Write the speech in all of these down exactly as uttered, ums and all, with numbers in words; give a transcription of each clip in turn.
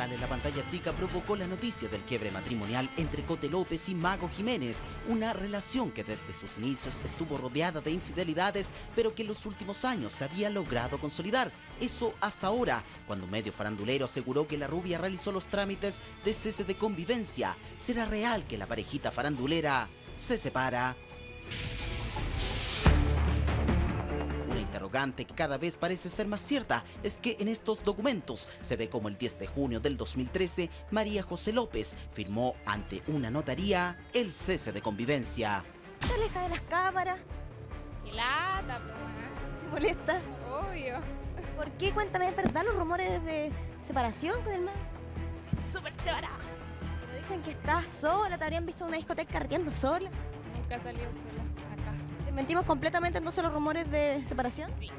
portal en la pantalla chica provocó la noticia del quiebre matrimonial entre Cote López y Mago Jiménez, una relación que desde sus inicios estuvo rodeada de infidelidades, pero que en los últimos años se había logrado consolidar. Eso hasta ahora, cuando un medio farandulero aseguró que la rubia realizó los trámites de cese de convivencia. ¿Será real que la parejita farandulera se separa? Una interrogante que cada vez parece ser más cierta es que en estos documentos se ve como el diez de junio del dos mil trece María José López firmó ante una notaría el cese de convivencia. ¿Te aleja de las cámaras? ¡Qué lata, po! ¿Te molesta? Obvio. ¿Por qué? Cuéntame, ¿es verdad los rumores de separación con el Mago? Súper separada. Pero dicen que estás sola, te habrían visto en una discoteca carreteando sola. Nunca he salido sola acá. ¿Te mentimos completamente entonces los rumores de separación? Sí.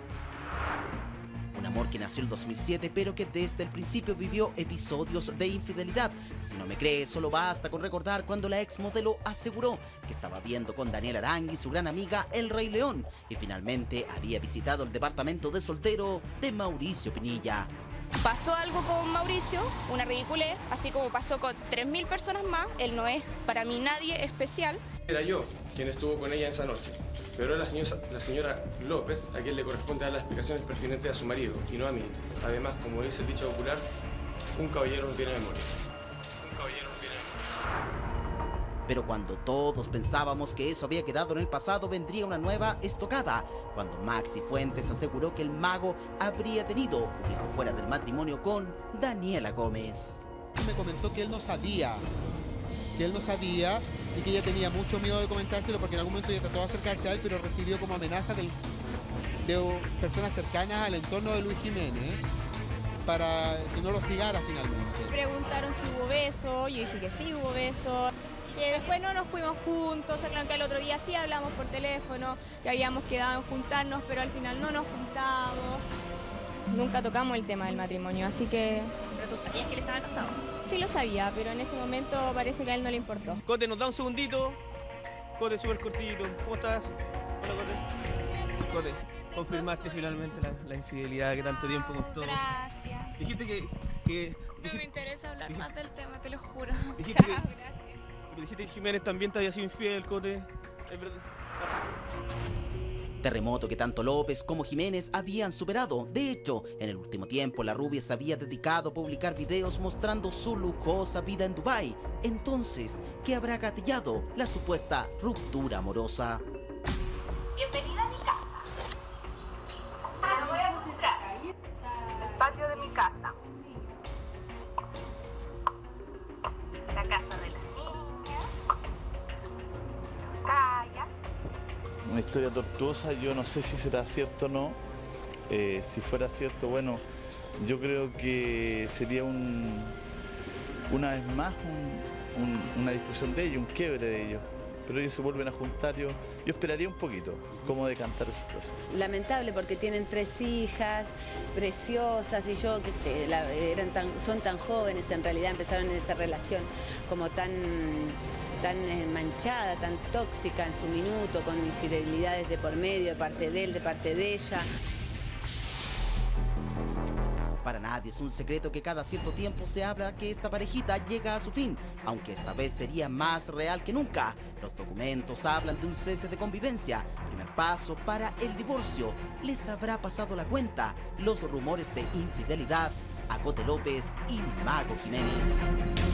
Un amor que nació el dos mil siete, pero que desde el principio vivió episodios de infidelidad. Si no me crees, solo basta con recordar cuando la ex modelo aseguró que estaba viendo con Daniel Arangui, su gran amiga El Rey León, y finalmente había visitado el departamento de soltero de Mauricio Pinilla. Pasó algo con Mauricio, una ridiculez, así como pasó con tres mil personas más. Él no es para mí nadie especial. Era yo quien estuvo con ella esa noche, pero era la señora, la señora López a quien le corresponde dar las explicaciones pertinentes a su marido y no a mí. Además, como dice el dicho popular, un caballero no tiene memoria. Un caballero no tiene memoria. Pero cuando todos pensábamos que eso había quedado en el pasado, vendría una nueva estocada, cuando Maxi Fuentes aseguró que el Mago habría tenido un hijo fuera del matrimonio con Daniela Gómez. Me comentó que él no sabía, que él no sabía y que ella tenía mucho miedo de comentárselo porque en algún momento ella trató de acercarse a él, pero recibió como amenaza del, de personas cercanas al entorno de Luis Jiménez para que no lo hostigara finalmente. Preguntaron si hubo beso, yo dije que sí hubo beso. Que después no nos fuimos juntos, claro que el otro día sí hablamos por teléfono, que habíamos quedado en juntarnos, pero al final no nos juntamos. Nunca tocamos el tema del matrimonio, así que... ¿Pero tú sabías que él estaba casado? Sí lo sabía, pero en ese momento parece que a él no le importó. Cote, nos da un segundito. Cote, súper cortito. ¿Cómo estás? Hola, Cote. Cote, confirmaste finalmente la, la infidelidad que tanto tiempo costó. Gracias. Dijiste que... que No dijiste, me interesa hablar dijiste, más del tema, te lo juro. Dijiste Chao, que- gracias. pero dijiste que Jiménez también te había sido infiel, Cote. Es verdad. Terremoto que tanto López como Jiménez habían superado. De hecho, en el último tiempo la rubia se había dedicado a publicar videos mostrando su lujosa vida en Dubái. Entonces, ¿qué habrá gatillado la supuesta ruptura amorosa? Bienvenida a mi casa. Te voy a mostrar el patio de mi casa. La casa de las niñas. Calla. Una historia tortuosa, yo no sé si será cierto o no. Eh, si fuera cierto, bueno, yo creo que sería un, una vez más un, un, una discusión de ellos, un quiebre de ellos. Pero ellos se vuelven a juntar, yo, yo esperaría un poquito cómo decantar esa situación. Lamentable porque tienen tres hijas preciosas y yo qué sé, la, eran tan, son tan jóvenes, en realidad empezaron en esa relación como tan... tan manchada, tan tóxica en su minuto, con infidelidades de por medio, de parte de él, de parte de ella. Para nadie es un secreto que cada cierto tiempo se habla que esta parejita llega a su fin, aunque esta vez sería más real que nunca. Los documentos hablan de un cese de convivencia, primer paso para el divorcio. ¿Les habrá pasado la cuenta los rumores de infidelidad a Cote López y Mago Jiménez?